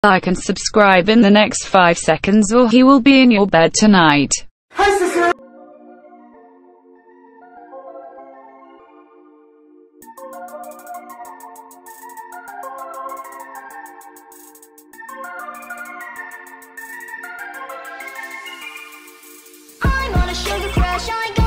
like and subscribe in the next 5 seconds or he will be in your bed tonight. Hi, sister. I'm on a sugar crash, I